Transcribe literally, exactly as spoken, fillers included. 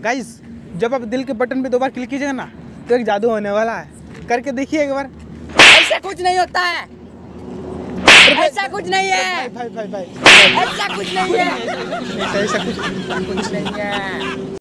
Guys जब आप दिल के बटन पे दो बार क्लिक कीजिएगा ना तो एक जादू होने वाला है, करके देखिए एक बार। ऐसा कुछ नहीं होता है, ऐसा कुछ नहीं है भाई भाई भाई ऐसा कुछ नहीं है ऐसा ऐसा कुछ कुछ नहीं है।